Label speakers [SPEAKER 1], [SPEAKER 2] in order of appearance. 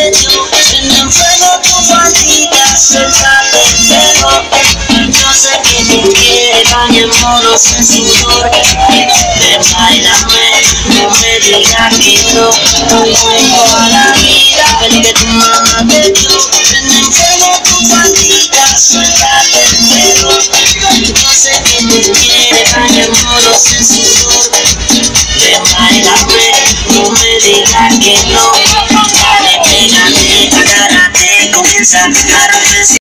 [SPEAKER 1] yo. Prende en fuego tu faldita, suéltate el pelo. Yo sé que tú quieres baño en modo sin sudor. Ven, bailame, no me digas que no. Toda la vida, el que tu mamá te dio. Prende en fuego tu faldita, suéltate el pelo. Yo sé que tú quieres baño en modo sin sudor. Ven, bailame, no me digas que no. Dale, pégate, agárrate, comienza a romper.